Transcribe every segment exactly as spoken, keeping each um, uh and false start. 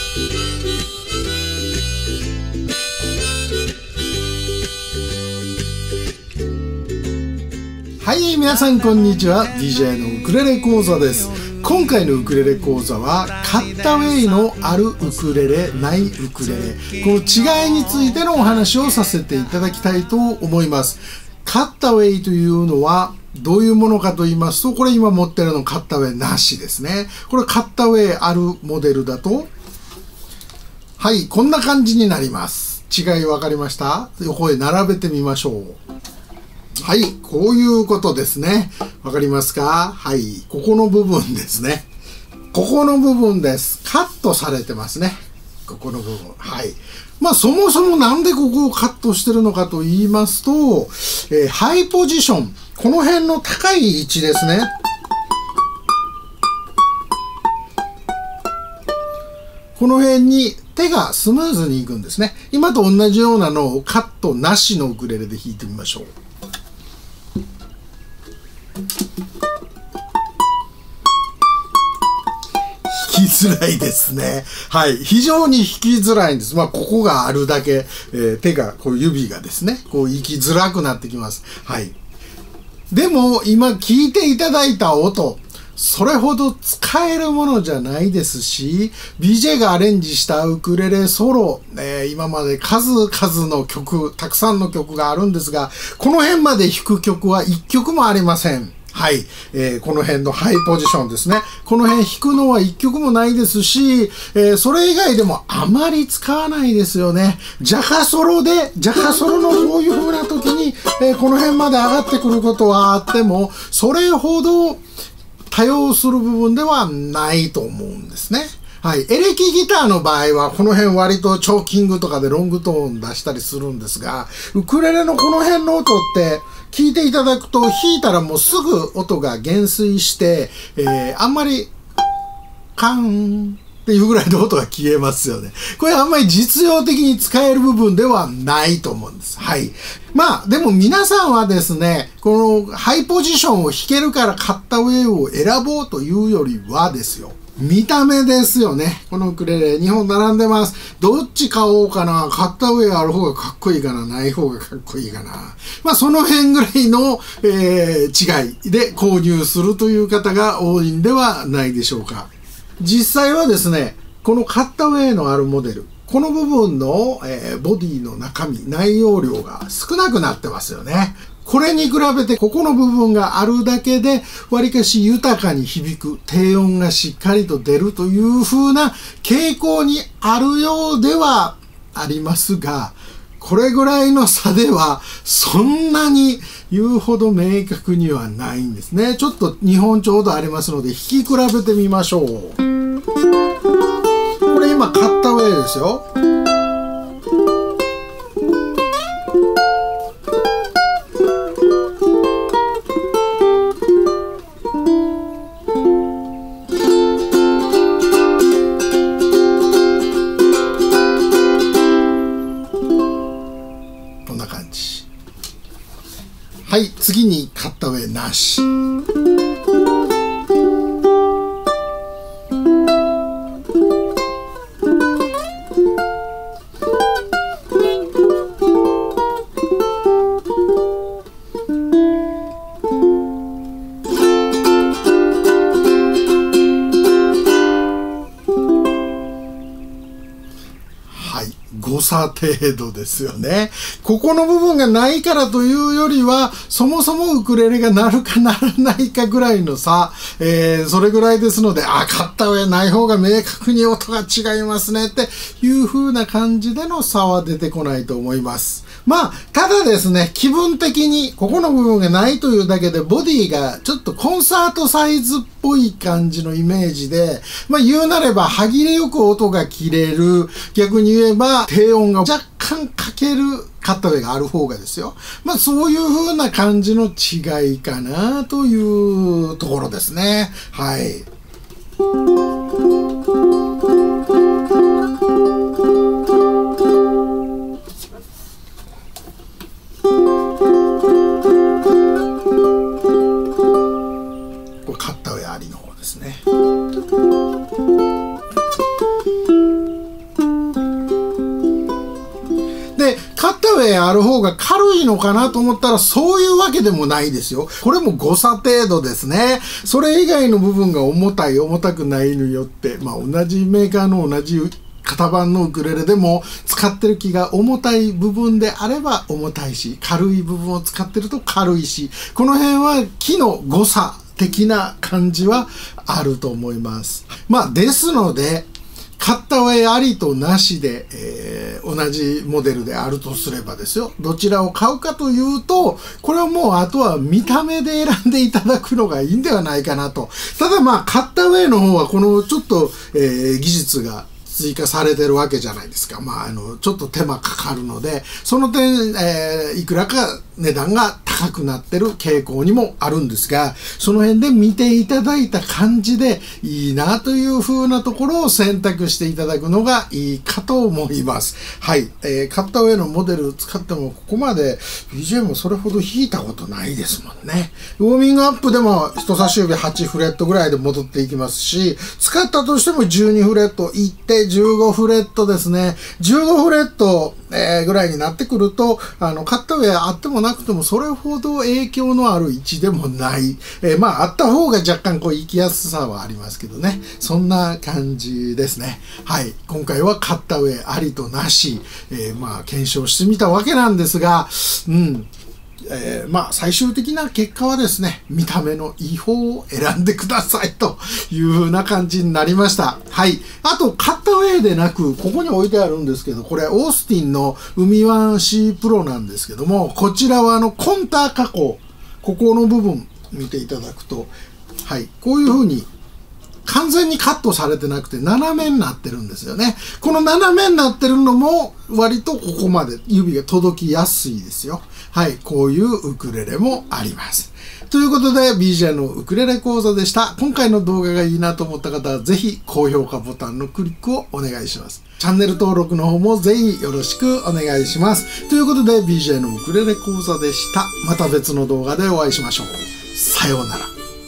はい、皆さんこんにちは。 ディージェー のウクレレ講座です。今回のウクレレ講座はカッタウェイのあるウクレレ、ないウクレレ、この違いについてのお話をさせていただきたいと思います。カッタウェイというのはどういうものかと言いますと、これ今持ってるのカッタウェイなしですね。これカッタウェイあるモデルだと、はい、こんな感じになります。違い分かりました？横へ並べてみましょう。はい、こういうことですね。わかりますか？はい、ここの部分ですね。ここの部分です。カットされてますね。ここの部分。はい。まあ、そもそもなんでここをカットしてるのかと言いますと、えー、ハイポジション。この辺の高い位置ですね。この辺に手がスムーズにいくんですね。今と同じようなのをカットなしのウクレレで弾いてみましょう。弾きづらいですね。はい。非常に弾きづらいんです。まあ、ここがあるだけ、えー、手が、こう指がですね、こう行きづらくなってきます。はい。でも、今聞いていただいた音、それほど使えるものじゃないですし、ビージェー がアレンジしたウクレレソロ、えー、今まで数々の曲、たくさんの曲があるんですが、この辺まで弾く曲はいっきょくもありません。はい、えー。この辺のハイポジションですね。この辺弾くのはいっきょくもないですし、えー、それ以外でもあまり使わないですよね。ジャカソロで、ジャカソロのこういう風な時に、えー、この辺まで上がってくることはあっても、それほど多用する部分ではないと思うんですね。はい。エレキギターの場合は、この辺割とチョーキングとかでロングトーン出したりするんですが、ウクレレのこの辺の音って、聞いていただくと、弾いたらもうすぐ音が減衰して、えー、あんまり、カーンっていうぐらいの音が消えますよね。これあんまり実用的に使える部分ではないと思うんです。はい。まあ、でも皆さんはですね、このハイポジションを弾けるからカッタウェイを選ぼうというよりはですよ。見た目ですよね。このウクレレ、にほん並んでます。どっち買おうかな。カッタウェイある方がかっこいいかな。ない方がかっこいいかな。まあ、その辺ぐらいの、えー、違いで購入するという方が多いんではないでしょうか。実際はですね、このカッタウェイのあるモデル、この部分の、えー、ボディの中身、内容量が少なくなってますよね。これに比べてここの部分があるだけでわりかし豊かに響く、低音がしっかりと出るという風な傾向にあるようではありますが、これぐらいの差ではそんなに言うほど明確にはないんですね。ちょっとにほんちょうどありますので弾き比べてみましょう。これ今カッタウェイですよ。こんな感じ。はい、次にカッタウェイなし。誤差程度ですよね。ここの部分がないからというよりは、そもそもウクレレが鳴るか鳴らないかぐらいの差、えー、それぐらいですので、あ、カッタウェイない方が明確に音が違いますねっていう風な感じでの差は出てこないと思います。まあ、ただですね、気分的にここの部分がないというだけでボディがちょっとコンサートサイズっぽい感じのイメージで、まあ言うなれば歯切れよく音が切れる、逆に言えば低音が若干かけるカッタウェイがある方がですよ。まあそういう風な感じの違いかなというところですね。はい。カッタウェイありの方ですね。 ウェイある方が軽いのかなと思ったらそういうわけでもないですよ。これも誤差程度ですね。それ以外の部分が重たい重たくないによって、まあ同じメーカーの同じ型番のウクレレでも使ってる木が重たい部分であれば重たいし、軽い部分を使ってると軽いし、この辺は木の誤差的な感じはあると思います。まあですので、カッターウェイありとなしで、えー、同じモデルであるとすればですよ。どちらを買うかというと、これはもうあとは見た目で選んでいただくのがいいんではないかなと。ただまあカッターウェイの方はこのちょっと、えー、技術が追加されてるわけじゃないですか。まあ、あの、ちょっと手間かかるので、その点、えー、いくらか値段が高くなってる傾向にもあるんですが、その辺で見ていただいた感じでいいなという風なところを選択していただくのがいいかと思います。はい。えー、カッターウェイのモデル使ってもここまで ビージーエム それほど弾いたことないですもんね。ウォーミングアップでも人差し指はちフレットぐらいで戻っていきますし、使ったとしてもじゅうにフレットいってじゅうごフレットですね。じゅうごフレット、えー、ぐらいになってくると、あの、カッターウェイあってもなくてもそれほど影響のある位置でもない。えー、まあ、あった方が若干こう、行きやすさはありますけどね。そんな感じですね。はい。今回はカッターウェイありとなし、えー、まあ、検証してみたわけなんですが、うん。えー、まあ最終的な結果はですね、見た目のいい方を選んでくださいという風な感じになりました。はい。あと、カッターウェイでなく、ここに置いてあるんですけど、これオースティンの海ワン C プロなんですけども、こちらはあのコンタ加工、ここの部分見ていただくと、はい。こういう風に完全にカットされてなくて斜めになってるんですよね。この斜めになってるのも割とここまで指が届きやすいですよ。はい。こういうウクレレもあります。ということで ビージェー のウクレレ講座でした。今回の動画がいいなと思った方はぜひ高評価ボタンのクリックをお願いします。チャンネル登録の方もぜひよろしくお願いします。ということで ビージェー のウクレレ講座でした。また別の動画でお会いしましょう。さようなら。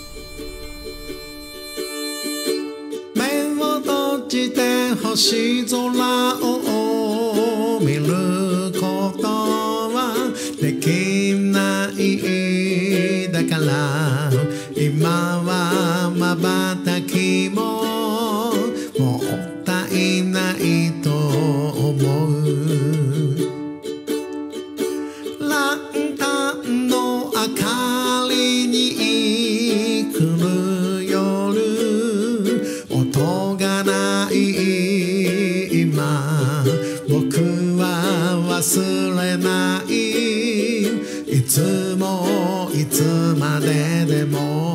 星空を見ることはできないだから今は瞬きももったいないと思う。ランタンの明かりに来る夜音がない今僕は忘れないいつもいつまででも